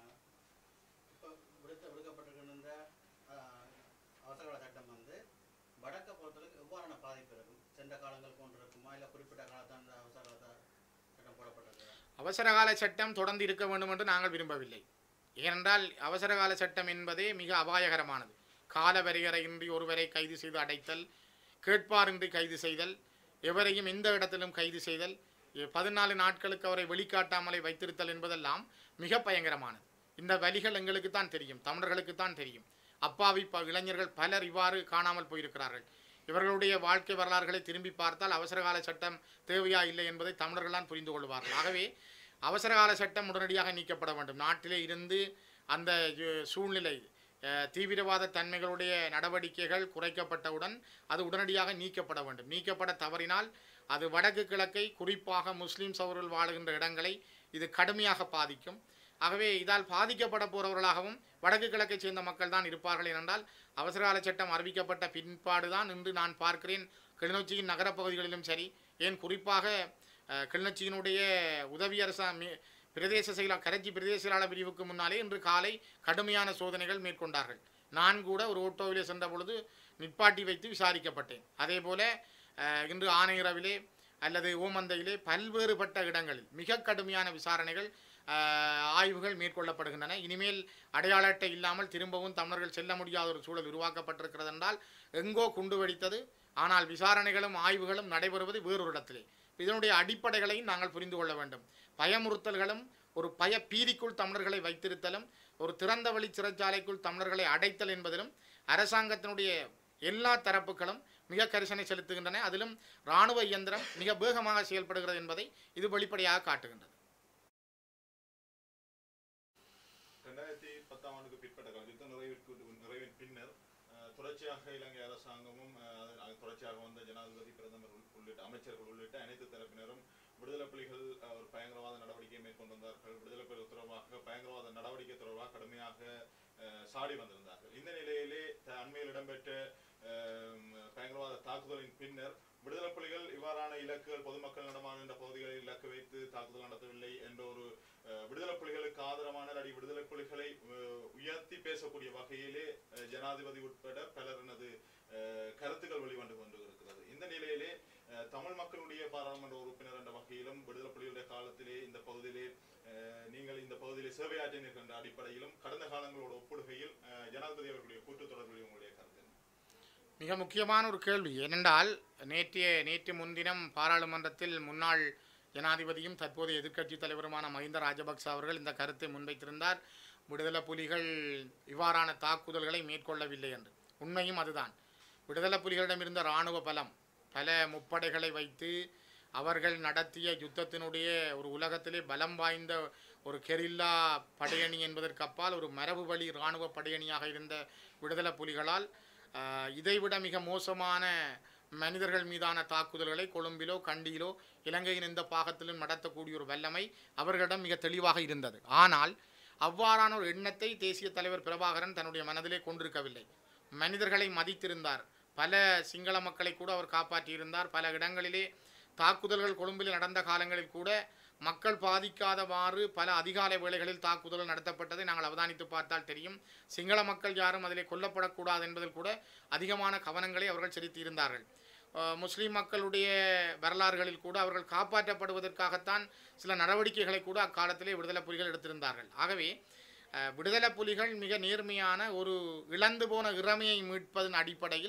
விடுக்கப்பட்டிருக்கின்ற அவசரகால சட்டம் வடக்க பொறுத்தளவுக்கு எவ்வாறான பாதிப்பு இருக்கும்? சென்ற காலங்கள் போன்றிருக்குமா, இல்லை குறிப்பிட்ட காலத்தான் அவசரகால சட்டம் போடப்பட்டிருக்கு? அவசரகால சட்டம் தொடர்ந்து இருக்க வேண்டும் என்று நாங்கள் விரும்பவில்லை. ஏனென்றால் அவசரகால சட்டம் என்பதே மிக அபாயகரமானது. கால வரையறையின்றி ஒருவரை கைது செய்து அடைத்தல், கேட்பாரின்றி கைது செய்தல், எவரையும் எந்த இடத்திலும் கைது செய்தல், 14 நாட்களுக்கு அவரை வெளிக்காட்டாமலை வைத்திருத்தல் என்பதெல்லாம் மிக பயங்கரமானது. இந்த வழிகள் எங்களுக்கு தான் தெரியும், தமிழர்களுக்கு தான் தெரியும். அப்பாவி இளைஞர்கள் பலர் இவ்வாறு காணாமல் போயிருக்கிறார்கள். இவர்களுடைய வாழ்க்கை வரலாறுகளை திரும்பி பார்த்தால் அவசரகால சட்டம் தேவையா இல்லை என்பதை தமிழர்கள் தான் புரிந்து கொள்வார்கள். ஆகவே அவசரகால சட்டம் உடனடியாக நீக்கப்பட வேண்டும். நாட்டிலே இருந்து அந்த சூழ்நிலை, தீவிரவாத தன்மைகளுடைய நடவடிக்கைகள் குறைக்கப்பட்டவுடன் அது உடனடியாக நீக்கப்பட வேண்டும். நீக்கப்பட தவறினால் அது வடக்கு கிழக்கை, குறிப்பாக முஸ்லீம் சகோதரர்கள் வாழுகின்ற இடங்களை இது கடுமையாக பாதிக்கும். ஆகவே இதால் பாதிக்கப்பட போகிறவர்களாகவும் வடக்கு கிழக்கை சேர்ந்த மக்கள் தான் இருப்பார்கள். ஏனென்றால் அவசரகால சட்டம் அறிவிக்கப்பட்ட பின்பாடுதான் இன்று நான் பார்க்கிறேன் கிளிநொச்சியின் நகரப்பகுதிகளிலும் சரி, ஏன் குறிப்பாக கிளிநொச்சியினுடைய உதவி பிரதேச செயலாளர் கரைச்சி பிரதேச செயலாளர் பிரிவுக்கு முன்னாலே இன்று காலை கடுமையான சோதனைகள் மேற்கொண்டார்கள். நான் கூட ஒரு ஓட்டோவிலே சென்ற பொழுது நிப்பாட்டி வைத்து விசாரிக்கப்பட்டேன். அதே போல இன்று ஆனையிறவிலே அல்லது ஓமந்தையிலே பல்வேறுபட்ட இடங்களில் மிக கடுமையான விசாரணைகள், ஆய்வுகள் மேற்கொள்ளப்படுகின்றன. இனிமேல் அடையாள அட்டை இல்லாமல் திரும்பவும் தமிழர்கள் செல்ல முடியாத ஒரு சூழல் உருவாக்கப்பட்டிருக்கிறது என்றால் எங்கோ குண்டு வெடித்தது. ஆனால் விசாரணைகளும் ஆய்வுகளும் நடைபெறுவது வேறொரு இடத்திலே. இதனுடைய அடிப்படைகளையும் நாங்கள் புரிந்து கொள்ள வேண்டும். பயமுறுத்தல்களும் ஒரு பீதிக்குள் தமிழர்களை வைத்திருத்தலும், ஒரு திறந்த வழி சிறைச்சாலைக்குள் தமிழர்களை அடைத்தல் என்பதிலும் அரசாங்கத்தினுடைய எல்லா தரப்புகளும் மிக கரிசனை செலுத்துகின்றன. அதிலும் இராணுவ இயந்திரம் மிக வேகமாக செயல்படுகிறது என்பதை இது வெளிப்படையாக காட்டுகின்றது. 2010ஆம் ஆண்டுக்கு பிற்பட்ட யுத்த நிறைவின் பின்னர் தொடர்ச்சியாக இலங்கை அரசாங்கமும் தொடர்ச்சியாக வந்த ஜனாதிபதி, பிரதமர் உள்ளிட்ட அமைச்சர்கள் உள்ளிட்ட அனைத்து தரப்பினரும் விடுதலை புலிகள் ஒரு பயங்கரவாத நடவடிக்கையை மேற்கொண்டு வந்தார்கள். விடுதலை புலிகள் தொடர்பாக பயங்கரவாத நடவடிக்கை தொடர்பாக கடுமையாக சாடி வந்திருந்தார்கள். இந்த நிலையிலே அண்மையில் இடம்பெற்ற பயங்கரவாத தாக்குதலின் பின்னர் விடுதலை புலிகள் இவ்வாறான இலக்குகள் பொதுமக்கள் நடமாடுகின்ற பகுதிகளில் இலக்கு வைத்து தாக்குதல் நடத்தவில்லை என்ற ஒரு விடுதலை புலிகளுக்கு ஆதரவான விடுதலை புலிகளை உயர்த்தி பேசக்கூடிய வகையிலே ஜனாதிபதி உட்பட பலரினது கருத்துக்கள் வெளிவந்து கொண்டிருக்கிறது. இந்த நிலையிலே தமிழ் மக்களுடைய பாராளுமன்ற உறுப்பினர் என்ற வகையிலும் விடுதலை புலிகளுடைய காலத்திலே இந்த பகுதியிலே நீங்கள் இந்த பகுதியிலே சேவையாற்றினீர்கள் என்ற அடிப்படையிலும் கடந்த காலங்களோடு ஒப்பிடுகையில் ஜனாதிபதி அவர்களுடைய கூட்டு தொடர்பில் உங்களுடைய கருத்து? மிக முக்கியமான ஒரு கேள்வி. ஏனென்றால் நேற்று முன்தினம் பாராளுமன்றத்தில் முன்னாள் ஜனாதிபதியும் தற்போதைய எதிர்க்கட்சித் தலைவருமான மஹிந்த ராஜபக்ச அவர்கள் இந்த கருத்தை முன்வைத்திருந்தார். விடுதலை புலிகள் இவ்வாறான தாக்குதல்களை மேற்கொள்ளவில்லை என்று. உண்மையும் அதுதான். விடுதலை புலிகளிடமிருந்த இராணுவ பலம், பல முப்படைகளை வைத்து அவர்கள் நடத்திய யுத்தத்தினுடைய ஒரு உலகத்திலே பலம் வாய்ந்த ஒரு கெரில்லா படையணி என்பதற்கு அப்பால் ஒரு மரபு வழி இராணுவ படையணியாக இருந்த விடுதலை புலிகளால் இதைவிட மிக மோசமான மனிதர்கள் மீதான தாக்குதல்களை கொழும்பிலோ கண்டியிலோ இலங்கையின் எந்த பாகத்திலும் நடத்தக்கூடிய ஒரு வல்லமை அவர்களிடம் மிக தெளிவாக இருந்தது. ஆனால் அவ்வாறான ஒரு எண்ணத்தை தேசிய தலைவர் பிரபாகரன் தன்னுடைய மனதிலே கொண்டிருக்கவில்லை. மனிதர்களை மதித்திருந்தார். பல சிங்கள மக்களை கூட அவர் காப்பாற்றியிருந்தார். பல இடங்களிலே தாக்குதல்கள் கொழும்பில் நடந்த காலங்களில் கூட மக்கள் பாதிக்காதவாறு பல அதிகாலை வேளைகளில் தாக்குதல்கள் நடத்தப்பட்டதை நாங்கள் அவதானித்து பார்த்தால் தெரியும். சிங்கள மக்கள் யாரும் அதிலே கொல்லப்படக்கூடாது என்பதில் கூட அதிகமான கவனங்களை அவர்கள் செலுத்தியிருந்தார்கள். முஸ்லீம் மக்களுடைய வரலாறுகளில் கூட அவர்கள் காப்பாற்றப்படுவதற்காகத்தான் சில நடவடிக்கைகளை கூட அக்காலத்திலே விடுதலை புலிகள் எடுத்திருந்தார்கள். ஆகவே விடுதலை புலிகள் மிக நேர்மையான ஒரு இழந்து போன இறமையை மீட்பதன் அடிப்படையில்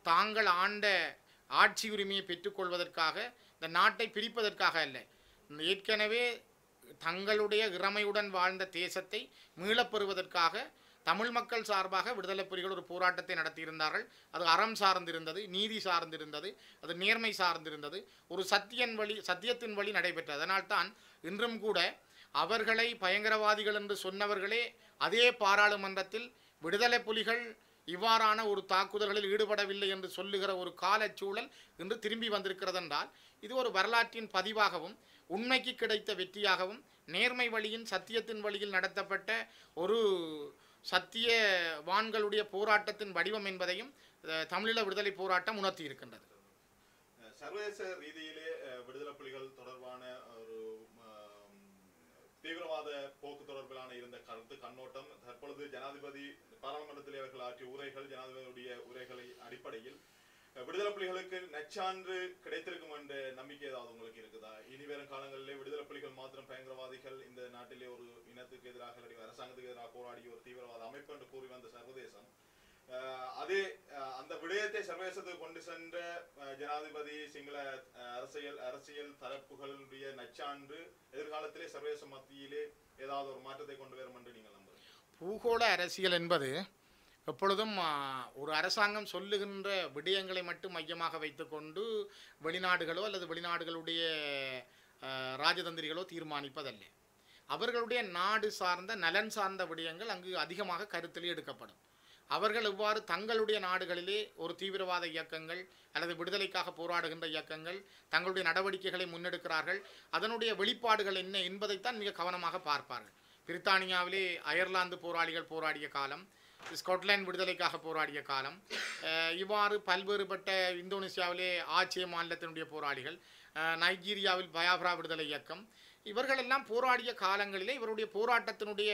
தாங்கள் ஆண்ட ஆட்சி உரிமையை பெற்றுக்கொள்வதற்காக, இந்த நாட்டை பிரிப்பதற்காக அல்ல. ஏற்கனவே தங்களுடைய இறமையுடன் வாழ்ந்த தேசத்தை மீளப்பெறுவதற்காக தமிழ் மக்கள் சார்பாக விடுதலை புலிகள் ஒரு போராட்டத்தை நடத்தியிருந்தார்கள். அது அறம் சார்ந்திருந்தது, நீதி சார்ந்திருந்தது, அது நேர்மை சார்ந்திருந்தது, ஒரு சத்தியத்தின் வழி நடைபெற்றது. அதனால்தான் இன்றும் கூட அவர்களை பயங்கரவாதிகள் என்று சொன்னவர்களே அதே பாராளுமன்றத்தில் விடுதலை புலிகள் இவ்வாறான ஒரு தாக்குதல்களில் ஈடுபடவில்லை என்று சொல்லுகிற ஒரு காலச்சூழல் இன்று திரும்பி வந்திருக்கிறது என்றால் இது ஒரு வரலாற்றின் பதிவாகவும் உண்மைக்கு கிடைத்த வெற்றியாகவும் நேர்மை வழியின் சத்தியத்தின் வழியில் நடத்தப்பட்ட ஒரு சத்தியவான்களுடைய போராட்டத்தின் வடிவம் என்பதையும் தமிழீழ விடுதலை போராட்டம் உணர்த்தி இருக்கின்றது. சர்வதேச ரீதியிலே விடுதலை புலிகள் தொடர்பான ஒரு தீவிரவாத போக்கு தொடர்பிலான இருந்த கருத்து கண்ணோட்டம் தற்பொழுது ஜனாதிபதி பாராளுமன்றத்தில் அவர்கள் ஆற்றிய உரைகள், ஜனாதிபதியுடைய உரைகளை அடிப்படையில் விடுதலை புலிகளுக்கு நச்சான்று கிடைத்திருக்கும் என்ற நம்பிக்கை ஏதாவது உங்களுக்கு இருக்குதா? இனி வரும் காலங்களிலே விடுதலை புலிகள் மாத்திரம் பயங்கரவாதிகள், இந்த நாட்டிலே ஒரு இனத்துக்கு எதிராக அரசாங்கத்துக்கு எதிராக போராடிய ஒரு தீவிரவாத அமைப்பு என்று கூறி வந்த சர்வதேசம் அதே அந்த விடயத்தை சர்வதேசத்துக்கு கொண்டு சென்ற ஜனாதிபதி சிங்கள அரசியல் தரப்புகளுடைய நச்சான்று எதிர்காலத்திலே சர்வதேச மத்தியிலே ஏதாவது ஒரு மாற்றத்தை கொண்டு வரும் என்று நீங்கள் நம்புகிறீங்க? பூகோள அரசியல் என்பது எப்பொழுதும் ஒரு அரசாங்கம் சொல்லுகின்ற விடயங்களை மட்டும் மையமாக வைத்துக்கொண்டு வெளிநாடுகளோ அல்லது வெளிநாடுகளுடைய ராஜதந்திரிகளோ தீர்மானிப்பதல்ல. அவர்களுடைய நாடு சார்ந்த நலன் சார்ந்த விடயங்கள் அங்கு அதிகமாக கருத்தில் எடுக்கப்படும். அவர்கள் இவ்வாறு தங்களுடைய நாடுகளிலே ஒரு தீவிரவாத இயக்கங்கள் அல்லது விடுதலைக்காக போராடுகின்ற இயக்கங்கள் தங்களுடைய நடவடிக்கைகளை முன்னெடுக்கிறார்கள், அதனுடைய வெளிப்பாடுகள் என்ன என்பதைத்தான் மிக கவனமாக பார்ப்பார்கள். பிரித்தானியாவிலே அயர்லாந்து போராளிகள் போராடிய காலம், ஸ்காட்லாந்து விடுதலைக்காக போராடிய காலம், இவ்வாறு பல்வேறுபட்ட இந்தோனேசியாவிலே ஆட்சிய மாநிலத்தினுடைய போராளிகள், நைஜீரியாவில் பயாப்ரா விடுதலை இயக்கம், இவர்களெல்லாம் போராடிய காலங்களிலே இவருடைய போராட்டத்தினுடைய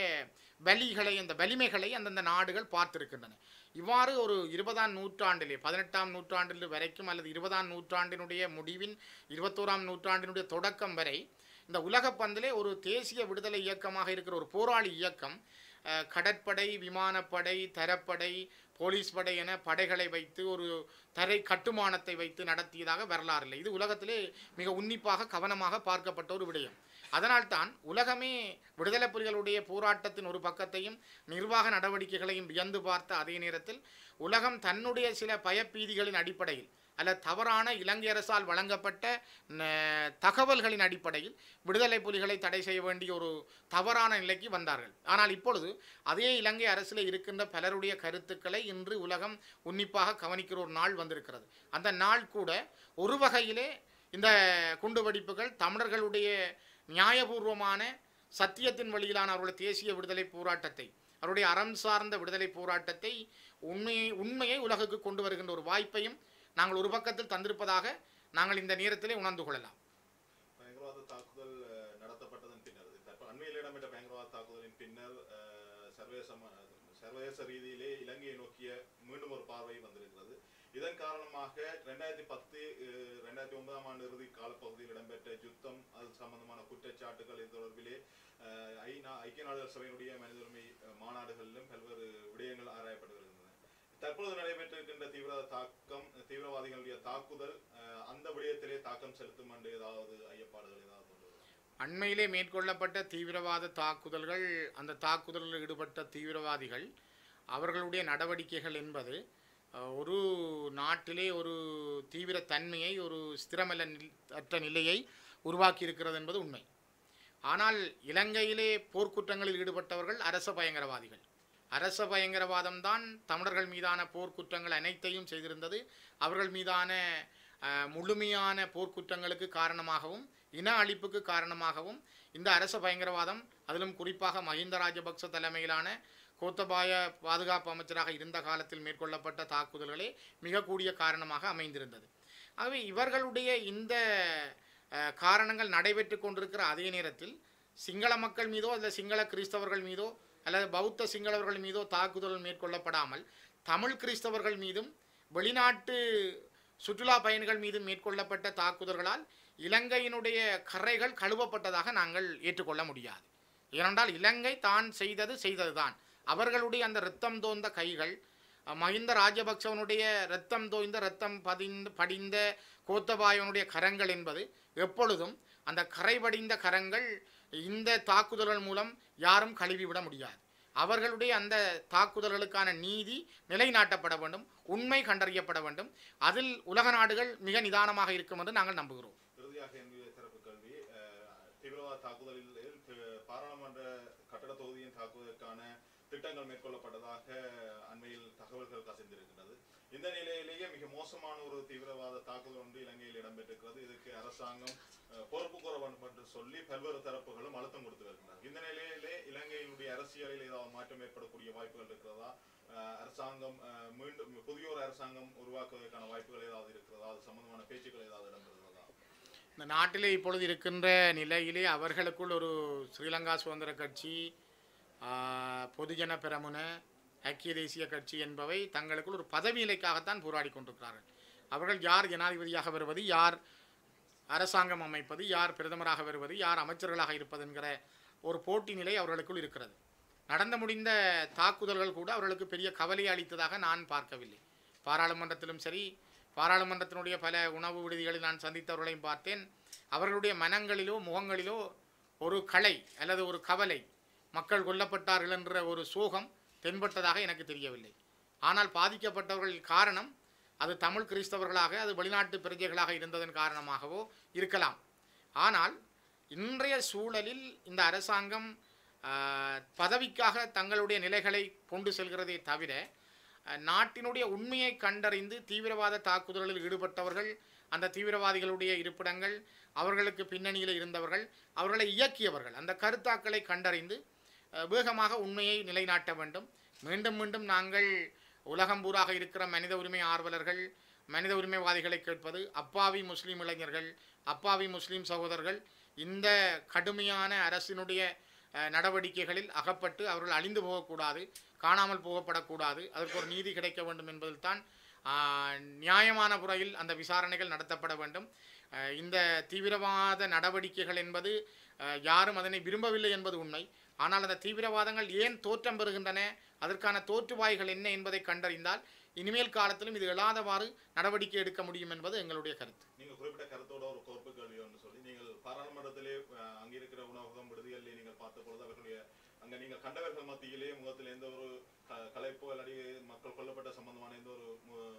அந்த வலிமைகளை அந்தந்த நாடுகள் பார்த்திருக்கின்றன. இவ்வாறு ஒரு 20ஆம் நூற்றாண்டிலே 18ஆம் நூற்றாண்டில் வரைக்கும் அல்லது 20ஆம் நூற்றாண்டினுடைய முடிவின் 21ஆம் நூற்றாண்டினுடைய தொடக்கம் வரை இந்த உலக பந்திலே ஒரு தேசிய விடுதலை இயக்கமாக இருக்கிற ஒரு போராளி இயக்கம் கடற்படை, விமானப்படை, தரப்படை, போலீஸ் படை என படைகளை வைத்து ஒரு தரை கட்டுமானத்தை வைத்து நடத்தியதாக வரலாறு இல்லை. இது உலகத்திலே மிக உன்னிப்பாக கவனமாக பார்க்கப்பட்ட ஒரு விடயம். அதனால்தான் உலகமே விடுதலை புலிகளுடைய போராட்டத்தின் ஒரு பக்கத்தையும் நிர்வாக நடவடிக்கைகளையும் வியந்து பார்த்த அதே நேரத்தில் உலகம் தன்னுடைய சில பயப்பீதிகளின் அடிப்படையில் அல்ல தவறான இலங்கை அரசால் வழங்கப்பட்ட தகவல்களின் அடிப்படையில் விடுதலை புலிகளை தடை செய்ய வேண்டிய ஒரு தவறான நிலைக்கு வந்தார்கள். ஆனால் இப்பொழுது அதே இலங்கை அரசில் இருக்கின்ற பலருடைய கருத்துக்களை இன்று உலகம் உன்னிப்பாக கவனிக்கிற ஒரு நாள் வந்திருக்கிறது. அந்த நாள் கூட ஒரு வகையிலே இந்த குண்டுவெடிப்புகள் தமிழர்களுடைய நியாயபூர்வமான சத்தியத்தின் வழியிலான அவருடைய தேசிய விடுதலை போராட்டத்தை, அவருடைய அறம் சார்ந்த விடுதலை போராட்டத்தை உண்மையை உலகுக்கு கொண்டு வருகின்ற ஒரு வாய்ப்பையும் நாங்கள் ஒரு பக்கத்தில் தந்திருப்பதாக நாங்கள் இந்த நேரத்திலே உணர்ந்து கொள்ளலாம். பயங்கரவாத தாக்குதல் நடத்தப்பட்டதன் பின்னர் அண்மையில் இடம்பெற்ற பயங்கரவாத தாக்குதலின் பின்னர் சர்வதேச ரீதியிலே இலங்கையை நோக்கிய மீண்டும் ஒரு பார்வை வந்திருக்கிறது. இதன் காரணமாக 2010-2009ஆம் ஆண்டு இறுதி காலப்பகுதியில் இடம்பெற்ற யுத்தம், அது சம்பந்தமான குற்றச்சாட்டுகள் இது தொடர்பிலே ஐக்கிய நாடுகள் சபையினுடைய மனித உரிமை மாநாடுகளிலும் பல்வேறு விடயங்கள் ஆராயப்பட்டு வருகின்றன. தற்போது நடைபெற்றிருக்கின்ற தீவிரவாதிகளுடைய தாக்குதல் அந்த விடயத்திலே தாக்கம் செலுத்தும் என்று ஏதாவது ஐயப்பாடுகள் ஏதாவது கொண்டு வரும்? அண்மையிலே மேற்கொள்ளப்பட்ட தீவிரவாத தாக்குதல்கள், அந்த தாக்குதலில் ஈடுபட்ட தீவிரவாதிகள் அவர்களுடைய நடவடிக்கைகள் என்பது ஒரு நாட்டிலே ஒரு தீவிர தன்மையை, ஒரு ஸ்திரமற்ற நிலையை உருவாக்கி இருக்கிறது என்பது உண்மை. ஆனால் இலங்கையிலே போர்க்குற்றங்களில் ஈடுபட்டவர்கள் அரச பயங்கரவாதிகள். அரச பயங்கரவாதம் தான் தமிழர்கள் மீதான போர்க்குற்றங்கள் அனைத்தையும் செய்திருந்தது. அவர்கள் மீதான முழுமையான போர்க்குற்றங்களுக்கு காரணமாகவும் இன அழிப்புக்கு காரணமாகவும் இந்த அரச பயங்கரவாதம், அதிலும் குறிப்பாக மஹிந்த ராஜபக்ச தலைமையிலான கோத்தபாய பாதுகாப்பு அமைச்சராக இருந்த காலத்தில் மேற்கொள்ளப்பட்ட தாக்குதல்களே மிக கூடிய காரணமாக அமைந்திருந்தது. ஆகவே இவர்களுடைய இந்த காரணங்கள் நடைபெற்று கொண்டிருக்கிற அதே நேரத்தில் சிங்கள மக்கள் மீதோ அல்லது சிங்கள கிறிஸ்தவர்கள் மீதோ அல்லது பௌத்த சிங்களவர்கள் மீதோ தாக்குதல் மேற்கொள்ளப்படாமல் தமிழ் கிறிஸ்தவர்கள் மீதும் வெளிநாட்டு சுற்றுலா பயணிகள் மீதும் மேற்கொள்ளப்பட்ட தாக்குதல்களால் இலங்கையினுடைய கரைகள் கழுவப்பட்டதாக நாங்கள் ஏற்றுக்கொள்ள முடியாது. ஏனென்றால் இலங்கை தான் செய்தது தான். அவர்களுடைய அந்த இரத்தம் தோய்ந்த கைகள், மஹிந்த ராஜபக்சவனுடைய இரத்தம் தோய்ந்த இரத்தம் படிந்த கோத்தபாயவனுடைய கரங்கள் என்பது எப்பொழுதும் அந்த கரைபடிந்த கரங்கள் இந்த தாக்குதல்கள் மூலம் யாரும் கழுவிவிட முடியாது. அவர்களுடைய அந்த தாக்குதல்களுக்கான நீதி நிலைநாட்டப்பட வேண்டும், உண்மை கண்டறியப்பட வேண்டும். அதில் உலக நாடுகள் மிக நிதானமாக இருக்கும் என்று நாங்கள் நம்புகிறோம். இறுதியாக என்னுடைய சிறப்பு கல்வி தீவிரவாத தாக்குதலில் பாராளுமன்ற கட்டட தொகுதியின் தாக்குவதற்கான திட்டங்கள் மேற்கொள்ளப்பட்டதாக அண்மையில் தகவல்கள் கசிந்திருக்கிறது. இந்த நிலையிலேயே மிக மோசமான ஒரு தீவிரவாத தாக்குதல் ஒன்று இலங்கையில் இடம்பெற்றிருக்கிறது. இதுக்கு அரசாங்கம் பொறுப்பு கூற வேண்டும் என்று சொல்லி பல்வேறு தரப்புகளும் அழுத்தம் கொடுத்து வருகின்றனர். இந்த நிலையிலே இலங்கையினுடைய அரசியலில் ஏதாவது மாற்றம் ஏற்படக்கூடிய வாய்ப்புகள் இருக்கிறதா? அரசாங்கம் மீண்டும் புதிய ஒரு அரசாங்கம் உருவாக்குவதற்கான வாய்ப்புகள் ஏதாவது இருக்கிறதா? அது சம்பந்தமான பேச்சுக்கள் ஏதாவது இடம்பெறுகிறதா? இந்த நாட்டிலே இப்பொழுது இருக்கின்ற நிலையிலே அவர்களுக்குள் ஒரு ஸ்ரீலங்கா சுதந்திர கட்சி, பொதுஜன பெரமுன, ஐக்கிய தேசிய கட்சி என்பவை தங்களுக்குள் ஒரு பதவி நிலைக்காகத்தான் போராடி கொண்டிருக்கிறார்கள். அவர்கள் யார் ஜனாதிபதியாக வருவது, யார் அரசாங்கம் அமைப்பது, யார் பிரதமராக வருவது, யார் அமைச்சர்களாக இருப்பது என்கிற ஒரு போட்டி நிலை அவர்களுக்குள் இருக்கிறது. நடந்து முடிந்த தாக்குதல்கள் கூட அவர்களுக்கு பெரிய கவலை அளித்ததாக நான் பார்க்கவில்லை. பாராளுமன்றத்திலும் சரி, பாராளுமன்றத்தினுடைய பல உணவு விடுதிகளில் நான் சந்தித்தவர்களையும் பார்த்தேன். அவர்களுடைய மனங்களிலோ முகங்களிலோ ஒரு களை அல்லது ஒரு கவலை, மக்கள் கொல்லப்பட்டார்கள் என்ற ஒரு சோகம் தென்பட்டதாக எனக்கு தெரியவில்லை. ஆனால் பாதிக்கப்பட்டவர்கள் காரணம் அது தமிழ் கிறிஸ்தவர்களாக, அது வெளிநாட்டு பிரஜைகளாக இருந்ததன் காரணமாகவோ இருக்கலாம். ஆனால் இன்றைய சூழலில் இந்த அரசாங்கம் பதவிக்காக தங்களுடைய நிலைகளை கொண்டு செல்கிறதே தவிர, நாட்டினுடைய உண்மையை கண்டறிந்து தீவிரவாத தாக்குதல்களில் ஈடுபட்டவர்கள், அந்த தீவிரவாதிகளுடைய இருப்பிடங்கள், அவர்களுக்கு பின்னணியில் இருந்தவர்கள், அவர்களை இயக்கியவர்கள், அந்த கருத்தாக்களை கண்டறிந்து வேகமாக உண்மையை நிலைநாட்ட வேண்டும். மீண்டும் மீண்டும் நாங்கள் உலகம் பூராக இருக்கிற மனித உரிமை ஆர்வலர்கள், மனித உரிமைவாதிகளை கேட்பது, அப்பாவி முஸ்லீம் இளைஞர்கள், அப்பாவி முஸ்லீம் சகோதரர்கள் இந்த கடுமையான அரசினுடைய நடவடிக்கைகளில் அகப்பட்டு அவர்கள் அழிந்து போகக்கூடாது, காணாமல் போகப்படக்கூடாது, அதற்கு ஒரு நீதி கிடைக்க வேண்டும் என்பதில் தான் நியாயமான முறையில் அந்த விசாரணைகள் நடத்தப்பட வேண்டும். இந்த தீவிரவாத நடவடிக்கைகள் என்பது யாரும் அதனை விரும்பவில்லை என்பது உண்மை. ஆனால் அந்த தீவிரவாதங்கள் ஏன் தோற்றம் பெறுகின்றன, அதற்கான தோற்றுவாய்கள் என்ன என்பதை கண்டறிந்தால் இனிமேல் காலத்திலும் இது எழாதவாறு நடவடிக்கை எடுக்க முடியும் என்பது எங்களுடைய கருத்து. நீங்கள் குறிப்பிட்ட கருத்தோட ஒரு கோர்ப்பு கேள்வி ஒன்று சொல்லி, நீங்கள் பாராளுமன்றத்திலே அங்கே இருக்கிற உணவகம் விடுதிகளிலே நீங்கள் பார்த்த பொழுது அவர்களுடைய அங்கே நீங்கள் கண்டவர்கள் மத்தியிலே முகத்தில் எந்த ஒரு கலைப்போ இல்லாடி மக்கள் கொல்லப்பட்ட சம்பந்தமான எந்த ஒரு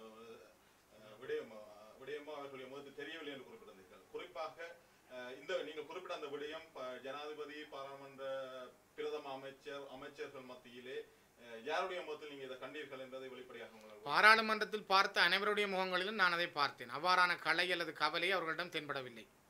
விடயமோ அவர்களுடைய முகத்தில் தெரியவில்லை என்று குறிப்பிட்டிருந்தீர்கள். குறிப்பாக இந்த நீங்கள் குறிப்பிட்ட அந்த விடயம் ஜனாதிபதி, பாராளுமன்ற பிரதம அமைச்சர்கள் மத்தியிலே யாருடைய முகத்தில் நீங்கள் இதை கண்டீர்கள் என்பதை வெளிப்படையாக பாராளுமன்றத்தில் பார்த்த அனைவருடைய முகங்களிலும் நான் அதை பார்த்தேன். அவ்வாறான கலை அல்லது கவலை அவர்களிடம் தென்படவில்லை.